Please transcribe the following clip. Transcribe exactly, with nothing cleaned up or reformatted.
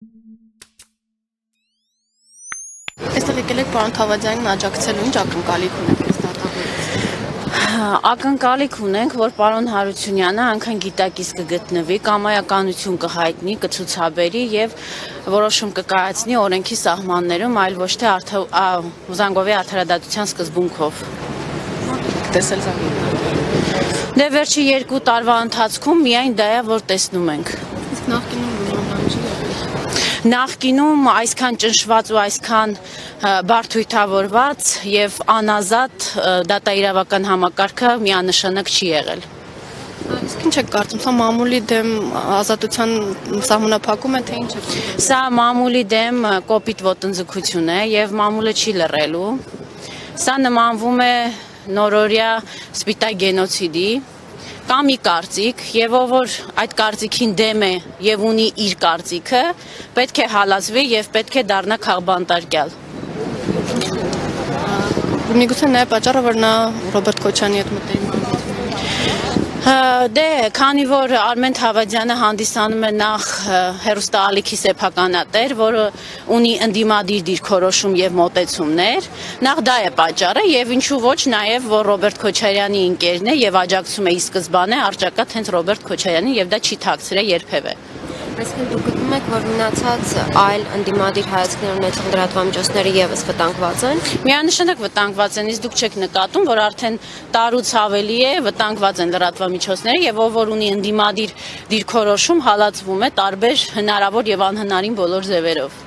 Այստեղ եկել եք պարոն Թավադյանին աջակցելու, ինչ ակնկալիք ունեք այս դատավորից։ Ակնկալիք ունենք, որ պարոն Հարությունյանը անգամ գիտակից կգտնվի, կամայականություն կհայտնի, կցուցաբերի եւ որոշում կկայացնի օրենքի սահմաններում, այլ ոչ թե Զանգովի արդարադատության սկզբունքով։ Տեսել Զանգովի։ Դե վերջի երկու տարվա ընթացքում միայն դա է, որ տեսնում ենք։ Իսկ նախկինում ուրեմն չի եղել։ Նախկինում այսքան ճնշված ու այսքան բարդույթավորված եւ անազատ դատաիրավական համակարգը միանշանակ չի եղել։ Իսկ ինչ եք կարծում, սա մամուլի դեմ ազատության սահմանափակում է, թե ինչ է։ Սա մամուլի դեմ կոպիտ ոտնձգություն է եւ մամուլը չի լռելու։ Սա նմանվում է նորորյա սպիտակ գենոցիդի կամ մի կարծիք, եւ ով որ այդ կարծիքին դեմ է եւ ունի իր կարծիքը, պետք է հալածվի եւ պետք է դառնա քաղբանտարկյալ։ Միգուցե նաեւ պատճառը, որ նա Ռոբերտ Քոչարյանի հետ մտերիմ Դե, քանի որ Արմեն Թավադյանը հանդիսանում է նախ հեռուստաալիքի սեփականատեր, որը ունի ընդդիմադիր դիրքորոշում եւ մոտեցումներ, նախ դա է պատճառը եւ ինչու ոչ նաեւ որ Ռոբերտ Քոչարյանի ընկերն է եւ աջակցում է ի սկզբանե արճակատ հենց Ռոբերտ Քոչարյանին եւ դա չի թաքցրել երբևէ։ Այսինքն դուք գտնում եք, որ մնացած այլ ընդդիմադիր հայացքներ ունեցող լրատվամիջոցները եւս վտանգված են։ Միանշանակ վտանգված են, իսկ դուք չեք նկատում, որ արդեն տարուց ավելի է վտանգված են լրատվամիջոցները եւ ով որ ունի ընդդիմադիր դիրքորոշում հալածվում է տարբեր հնարավոր եւ անհնարին բոլոր ձևերով։